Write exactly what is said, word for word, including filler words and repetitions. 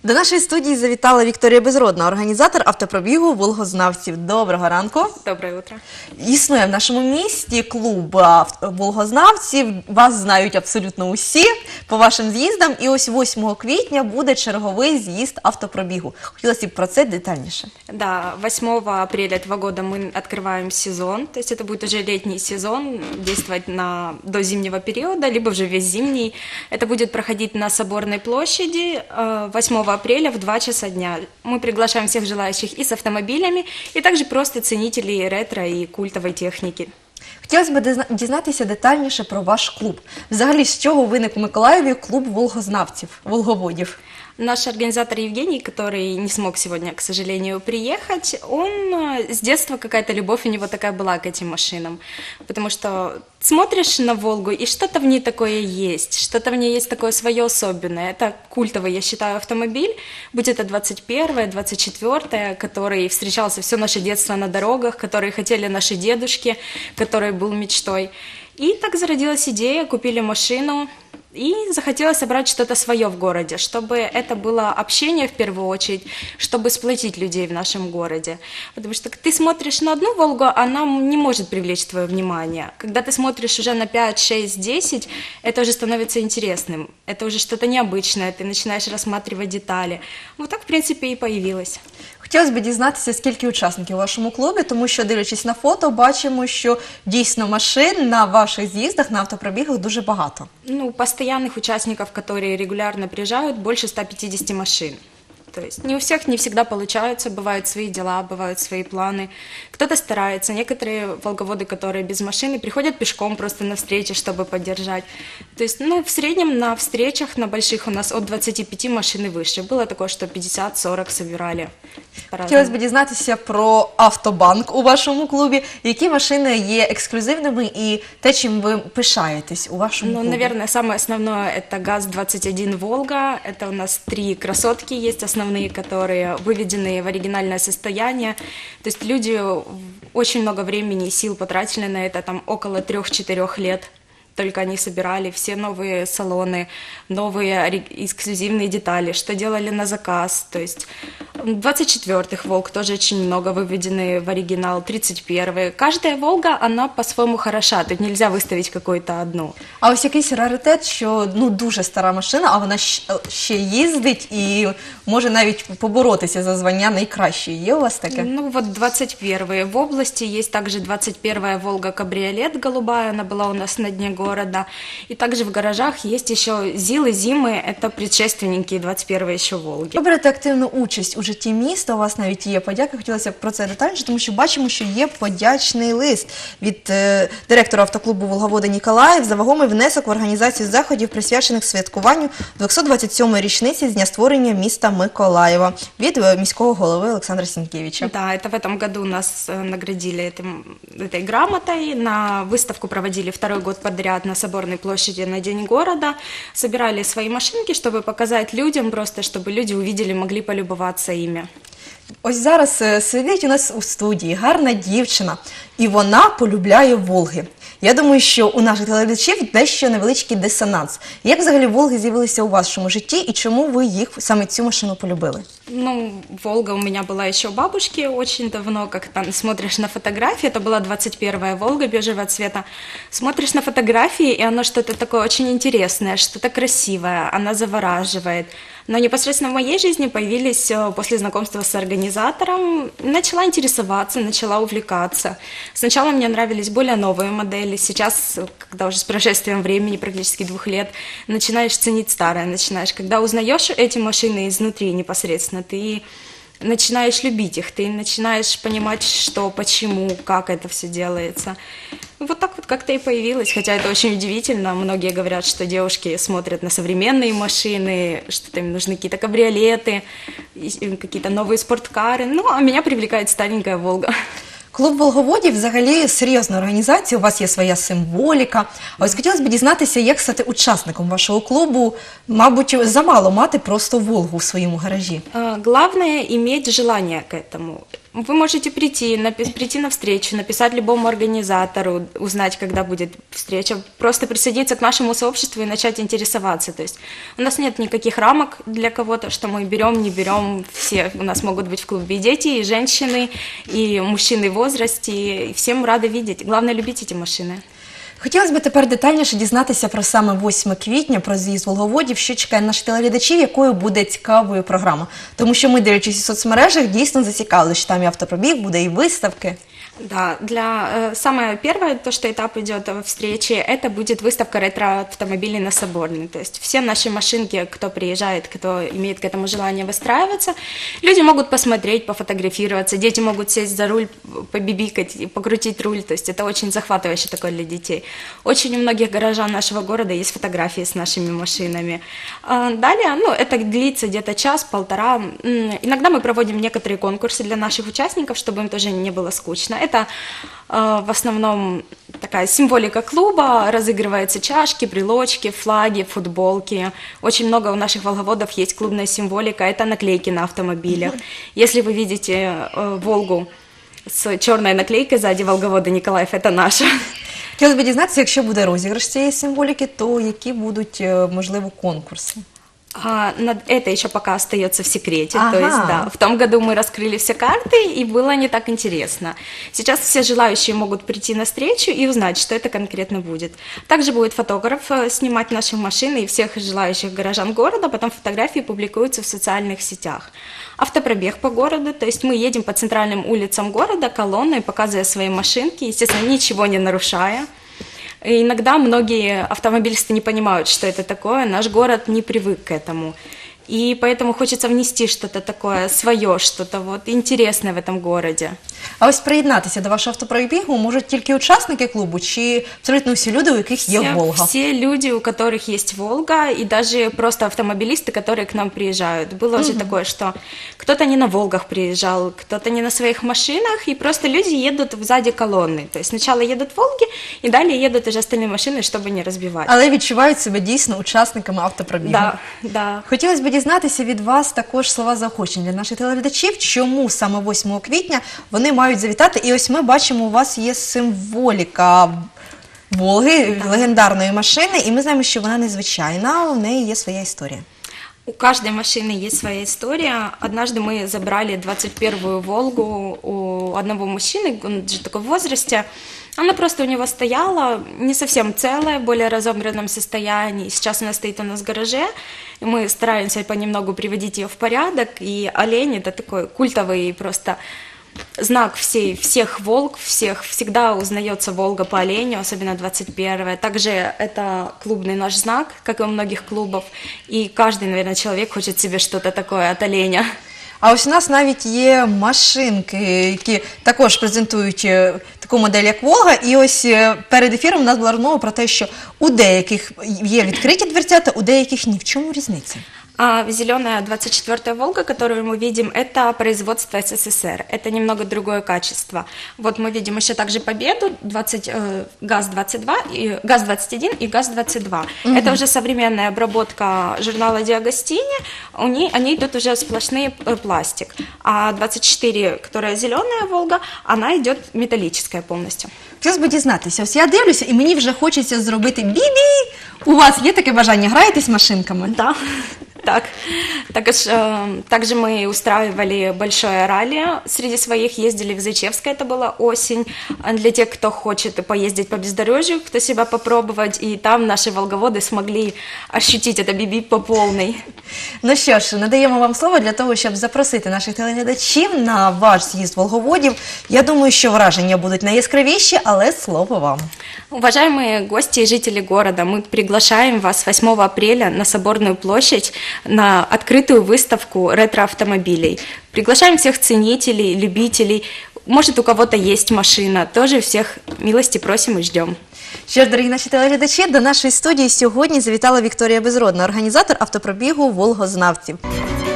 До нашої студії завітала Вікторія Безродна, організатор автопробігу волгознавців. Доброго ранку. Доброе утро. Існує в нашому місті клуб авт- волгознавців. Вас знають абсолютно усі по вашим з'їздам. І ось восьмого квітня буде черговий з'їзд автопробігу. Хотілося б про це детальніше. Да, восьмого апреля этого года мы открываем сезон, то есть это будет уже летний сезон, действовать на, до зимнего периода, либо уже весь зимний. Это будет проходить на Соборной площади э, восьмого апреля в два часа дня. Мы приглашаем всех желающих и с автомобилями, и также просто ценителей ретро и культовой техники. Хотілося б дизна- дізнатися детальніше про ваш клуб. Взагалі, з чого виник в Миколаєві клуб волгознавців, волговодів? Наш организатор Евгений, который не смог сегодня, к сожалению, приехать, он э, с детства какая-то любовь у него такая была к этим машинам. Потому что смотришь на Волгу, и что-то в ней такое есть, что-то в ней есть такое свое особенное. Это культовый, я считаю, автомобиль, будь это двадцать первое, двадцать четвёртое, который встречался все наше детство на дорогах, который хотели наши дедушки, который был мечтой. И так зародилась идея, купили машину, и захотелось собрать что-то свое в городе, чтобы это было общение в первую очередь, чтобы сплотить людей в нашем городе. Потому что ты смотришь на одну Волгу, она не может привлечь твое внимание. Когда ты смотришь уже на пять, шесть, десять, это уже становится интересным. Это уже что-то необычное, ты начинаешь рассматривать детали. Вот так, в принципе, и появилось. Хотілося б дізнатися, скільки учасників у вашому клубі, тому що, дивлячись на фото, бачимо, що дійсно машин на ваших з'їздах, на автопробігах дуже багато. Ну, постоянных участников, которые регулярно приезжают, больше ста пятидесяти машин. То есть не у всех не всегда получается, бывают свои дела, бывают свои планы. Кто-то старается, некоторые волговоды, которые без машины, приходят пешком просто на встречи, чтобы поддержать. То есть, ну, в среднем на встречах, на больших у нас от двадцати пяти машин и выше. Было такое, что пятьдесят-сорок собирали. Хотілося б дізнатися про автобанк у вашому клубі, які машини є ексклюзивними і те, чим ви пишаєтесь у вашому Ну, клубі. наверное, самое основное – это ГАЗ двадцать один «Волга». Это у нас три красотки есть основные, которые выведены в оригинальное состояние. То есть люди очень много времени и сил потратили на это, там около трех-четырех лет. Только они собирали все новые салоны, новые ори- эксклюзивные детали, что делали на заказ. То есть двадцать четвёртых «Волг» тоже очень много выведены в оригинал, тридцать первые. Каждая «Волга», она по-своему хороша, тут нельзя выставить какую-то одну. А ось якийсь раритет, що ну дуже стара машина, а вона щ- ще їздить і може навіть поборотися за звання найкращої. Є у вас таке? Ну вот двадцать первые. В области есть также двадцать первая «Волга» кабриолет голубая, она была у нас на дне города. И также в гаражах есть еще ЗИЛы, Зимы, это предшественники двадцать первой еще «Волги». Ви берете активну участь у житті міста, у вас навіть є подяка. Хотілося б про це детальніше, тому що бачимо, що є подячний лист від е, директора автоклубу «Волговоди» Ніколаїв за вагомий внесок в організацію заходів, присвячених святкуванню двохсот двадцять сьомої річниці з дня створення міста Миколаєва від е, міського голови Олександра Сінкевича. Да, это в этом году нас э, наградили этим, этой грамотой. На выставку проводили второй год подряд на Соборной площади на День города. Собирали свои машинки, чтобы показать людям, просто чтобы люди увидели, могли полюбоваться ими. Ось зараз е, сидить у нас у студії гарна дівчина, і вона полюбляє Волги. Я думаю, що у наших телеглядачів дещо невеличкий дисонанс. Як взагалі Волги з'явилися у вашому житті і чому ви їх, саме цю машину, полюбили? Ну, «Волга» у меня была еще у бабушки очень давно, как там смотришь на фотографии, это была двадцать первая «Волга» бежевого цвета, смотришь на фотографии, и оно что-то такое очень интересное, что-то красивое, она завораживает. Но непосредственно в моей жизни появились э, после знакомства с организатором, начала интересоваться, начала увлекаться. Сначала мне нравились более новые модели, сейчас, когда уже с прошествием времени, практически двух лет, начинаешь ценить старое, начинаешь, когда узнаешь эти машины изнутри непосредственно, ты начинаешь любить их, ты начинаешь понимать, что, почему, как это все делается. Вот так вот как-то и появилось, хотя это очень удивительно. Многие говорят, что девушки смотрят на современные машины, что им нужны какие-то кабриолеты, и какие-то новые спорткары. Ну, а меня привлекает старенькая «Волга». Клуб волговодів взагалі серйозна організація, у вас є своя символіка. А ось хотілося б дізнатися, як стати учасником вашого клубу. Мабуть, замало мати просто Волгу в своєму гаражі. А, Главное иметь желание к этому. Вы можете прийти, напи- прийти на встречу, написать любому организатору, узнать, когда будет встреча, просто присоединиться к нашему сообществу и начать интересоваться. То есть у нас нет никаких рамок для кого-то, что мы берем, не берем. Все у нас могут быть в клубе и дети, и женщины, и мужчины в возрасте. И всем рады видеть. Главное, любить эти машины. Хотілося б тепер детальніше дізнатися про саме восьме квітня, про з'їзд волговодів, що чекає наших телеглядачів, якою буде цікавою програма. Тому що ми, дивлячись у соцмережах, дійсно зацікавили, що там і автопробіг, буде і виставки. Да, для э, самое первое, то, что этап идет встречи, это будет выставка ретро-автомобилей на Соборной. То есть все наши машинки, кто приезжает, кто имеет к этому желание выстраиваться, люди могут посмотреть, пофотографироваться, дети могут сесть за руль, побибикать и покрутить руль. То есть это очень захватывающе такое для детей. Очень у многих горожан нашего города есть фотографии с нашими машинами. А далее, ну, это длится где-то час-полтора. Иногда мы проводим некоторые конкурсы для наших участников, чтобы им тоже не было скучно. Это э, в основном такая символика клуба, разыгрываются чашки, брелочки, флаги, футболки. Очень много у наших волговодов есть клубная символика, это наклейки на автомобилях. Если вы видите э, Волгу с черной наклейкой сзади «Волговоды Николаев», это наша. Хотілося б дізнатися, якщо буде розіграш цієї символіки, то які будуть, е, можливо, конкурси? А, над- это еще пока остается в секрете. Ага. То есть, да, в том году мы раскрыли все карты, и было не так интересно. Сейчас все желающие могут прийти на встречу и узнать, что это конкретно будет. Также будет фотограф э, снимать наши машины и всех желающих горожан города, потом фотографии публикуются в социальных сетях. Автопробег по городу, то есть мы едем по центральным улицам города колонной, показывая свои машинки, естественно, ничего не нарушая. И иногда многие автомобилисты не понимают, что это такое, наш город не привык к этому. И поэтому хочется внести что-то такое свое, что-то вот интересное в этом городе. А ось приєднатися до вашого автопробігу можуть тільки учасники клубу, чи абсолютно всі люди, у яких є Все, Волга? все люди, у которых есть Волга, и даже просто автомобилисты, которые к нам приезжают. Было уже такое, что кто-то не на Волгах приезжал, кто-то не на своих машинах, и просто люди едут сзади колонны. То есть сначала едут Волги, и далее едут уже остальные машины, чтобы не разбивать. Але відчувають себе дійсно учасниками автопробігу. Да, да. Хотілося б дізнатися від вас також слова заохочення для наших телеглядачів, чому саме восьмого квітня вони мають завітати. І ось ми бачимо, у вас є символіка Волги, легендарної машини, і ми знаємо, що вона незвичайна, у неї є своя історія. У каждой машины есть своя история. Однажды мы забрали двадцать первую Волгу у одного мужчины, он же такой в возрасте. Она просто у него стояла, не совсем целая, в более разобранном состоянии. Сейчас она стоит у нас в гараже, и мы стараемся понемногу приводить ее в порядок. И олень – это такой культовый просто знак всей, всех Волг, всех, всегда узнается Волга по оленю, особенно двадцать первая. Также это клубный наш знак, как и у многих клубов, и каждый, наверное, человек хочет себе что-то такое от оленя. А ось у нас навіть є машинки, які також презентують е, таку модель, як Волга. І ось е, перед ефіром у нас була розмова про те, що у деяких є відкриті дверцята, у деяких ні. В чому різниця? А зеленая двадцать четвёртая Волга, которую мы видим, это производство СССР. Это немного другое качество. Вот мы видим еще также Победу, двадцать, э, ГАЗ двадцать два, и, ГАЗ двадцать один и ГАЗ двадцать два. Угу. Это уже современная обработка журнала Диагостини. У ней, они идут уже сплошные э, пластик. А двадцать четыре, которая зеленая Волга, она идет металлическая полностью. Хотілося б дізнатися, ось я дивлюся, і мені вже хочеться зробити бі-бі. У вас є таке бажання? Граєтесь машинками? Да. Так, так уж, э, также мы устраивали большое ралли среди своих, ездили в Зайчевское, это была осень, для тех, кто хочет поездить по бездорожью, кто себя попробовать, и там наши волговоды смогли ощутить это бі-бі по полной. Ну що ж, надаємо вам слово для того, щоб запросити наших телеглядачів на ваш з'їзд волговодів. Я думаю, що враження будуть найяскравіші, але слово вам. Уважаемые гости и жители города, мы приглашаем вас восьмого апреля на Соборную площадь на открытую выставку ретро-автомобилей. Приглашаем всех ценителей, любителей. Может, у кого-то есть машина. Тоже всех милости просим и ждем. Що ж, дорогі наші телеглядачі, до нашої студії сьогодні завітала Вікторія Безродна, організатор автопробігу «Волгознавців».